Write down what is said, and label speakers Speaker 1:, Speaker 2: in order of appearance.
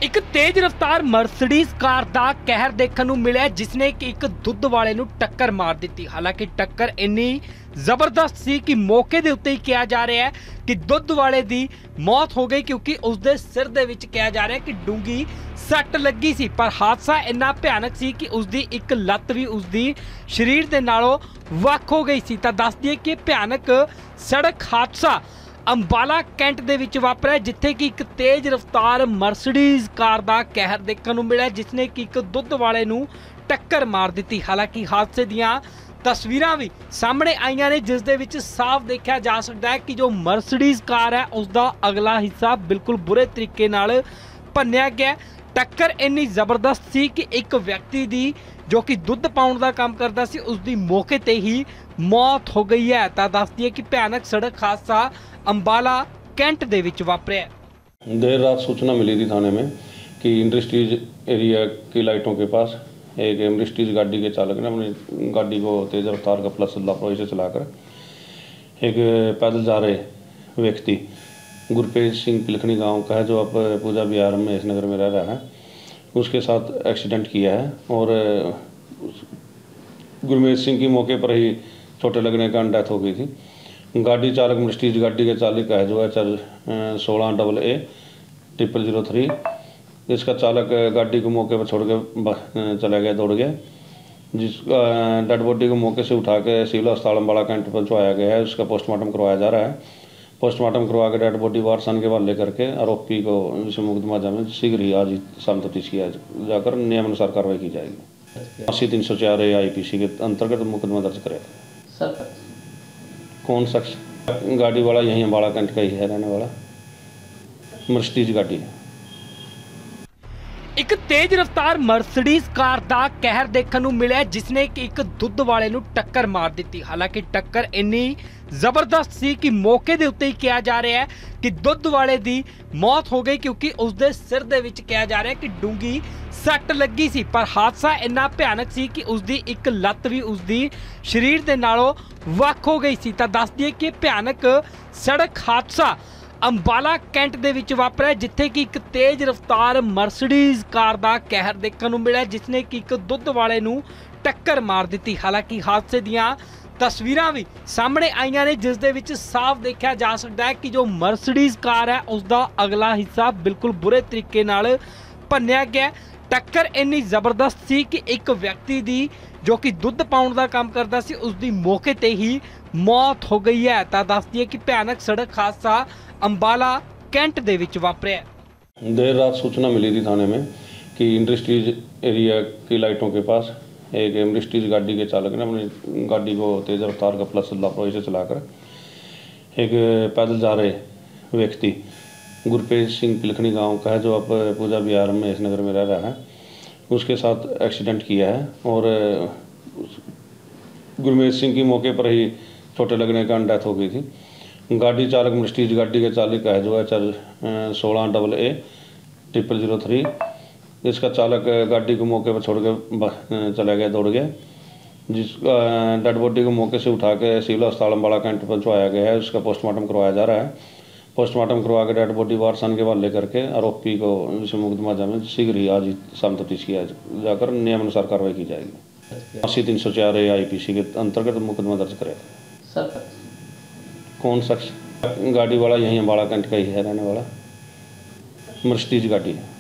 Speaker 1: एक तेज रफ्तार Mercedes car का कहर देखने को मिला जिसने कि एक दुध वाले नूं टक्कर मार दी। हालांकि टक्कर इन्नी जबरदस्त सी कि मौके दे उत्ते ही कहा जा रहा है कि दुध वाले दी मौत हो गई, क्योंकि उसके सिर दे विच कहा जा रहा है कि डूंगी सट लगी सी। पर हादसा इन्ना भयानक सी कि उसकी एक लत्त भी उसकी शरीर के नालों वख हो गई सी। तां दस दिए कि भयानक सड़क हादसा अंबाला कैंट दे विच वापरिया, जिथे कि एक तेज रफ्तार मर्सिडीज कार का कहर देखने को मिला जिसने कि एक दुध वाले नूं टक्कर मार दी। हालांकि हादसे दियां तस्वीरां भी सामने आईयां ने जिस दे विच साफ देखा जा सकता है कि जो मर्सिडीज कार है उसका अगला हिस्सा बिल्कुल बुरे तरीके नाल भन्निया गया। टक्कर इन्नी जबरदस्त सी कि एक व्यक्ति दी जो कि दुध पाउण का काम करता सी उसकी मौके ते ही मौत हो गई है। तां दस दिए कि भयानक सड़क हादसा अंबाला कैंट दे विच वापरिया।
Speaker 2: देर रात सूचना मिली थी थाने में कि इंडस्ट्रीज एरिया की लाइटों के पास एक इंडस्ट्रीज गाड़ी के चालक ने अपनी गाड़ी को तेज़ रफ्तार का प्लस लापरवाही से चलाकर एक पैदल जा रहे व्यक्ति गुरपेज सिंह पिलखनी गांव का है, जो अब पूजा बिहार में इस नगर में रह रहा है, उसके साथ एक्सीडेंट किया है। और गुरमेज सिंह की मौके पर ही चोटें लगने का डेथ हो गई थी। गाड़ी चालक मर्सिडीज गाड़ी के चालक है जो HR 16AA0003। इसका चालक गाड़ी को मौके पर छोड़ के चला गया, दौड़ गया। जिसका डेड बॉडी को मौके से उठा के सिविल अस्पताल अम्बाला कैंट पहुँचवाया गया है। उसका पोस्टमार्टम करवाया जा रहा है। पोस्टमार्टम करवा के डेड बॉडी वारसान के हवाले करके आरोपी को विषय मुकदमा में शीघ्र ही आज शाम तफ्तीश किया जाकर नियमानुसार कार्रवाई की जाएगी। 80-304 IPC के अंतर्गत मुकदमा दर्ज करेगा। कौन शख्स? गाड़ी वाला यहीं अम्बाला कैंट का ही है, रहने वाला, मर्सिडीज गाड़ी है।
Speaker 1: एक तेज रफ्तार मर्सिडीज कार का कहर देखने को मिला जिसने कि एक दुध वाले नूं टक्कर मार दी। हालांकि टक्कर इन्नी जबरदस्त सी कि मौके दे उत्ते ही कहा जा रहा है कि दुध वाले दी मौत हो गई, क्योंकि उसके सिर दे विच कहा जा रहा है कि डूंगी सट लगी सी। पर हादसा इन्ना भयानक सी कि उसकी एक लत्त भी उसकी शरीर के नालों वख हो गई सी। तां दस दिए कि भयानक सड़क हादसा अंबाला कैंट दे विच वापरिया, जिथे कि एक तेज रफ्तार मर्सिडीज कार का कहर देखने को मिला जिसने कि एक दुध वाले नूं टक्कर मार दी। हालांकि हादसे दियां तस्वीरां भी सामने आईयां ने जिस दे विच साफ देखा जा सकता है कि जो मर्सिडीज कार है उसका अगला हिस्सा बिल्कुल बुरे तरीके नाल भन्निया गया। टक्कर इन्नी जबरदस्त सी कि एक व्यक्ति दी जो कि दुध पाउण का काम करता सी उसकी मौके ते ही मौत हो गई है। तां दस दिए कि भयानक सड़क हादसा अंबाला कैंट दे विच वापरिया।
Speaker 2: देर रात सूचना मिली थी थाने में कि इंडस्ट्रीज एरिया की लाइटों के पास एक इंडस्ट्रीज गाड़ी के चालक ने अपनी गाड़ी को तेज़ रफ्तार का प्लस लापरवाही से चलाकर एक पैदल जा रहे व्यक्ति गुरपेज सिंह पिलखनी गांव का है, जो अब पूजा बिहार में इस नगर में रह रहा है, उसके साथ एक्सीडेंट किया है। और गुरमेज सिंह की मौके पर ही चोटें लगने का डेथ हो गई थी। गाड़ी चालक मर्सिडीज गाड़ी के चालक है जो HR 16AA0003। इसका चालक गाड़ी को मौके पर छोड़ के चला गया, दौड़ गया। जिसका डेड बॉडी को मौके से उठा के सिविल अस्पताल अम्बाला कैंट पहुँचवाया गया है। उसका पोस्टमार्टम करवाया जा रहा है। पोस्टमार्टम करवा के डेड बॉडी वारसान के हवाले करके आरोपी को विषय मुकदमा में शीघ्र ही आज शाम तफ्तीश किया जाकर नियमानुसार कार्रवाई की जाएगी। 80-304 IPC के अंतर्गत मुकदमा दर्ज करेगा। कौन शख्स? गाड़ी वाला यहीं अम्बाला कैंट का ही है, रहने वाला, मर्सिडीज गाड़ी है।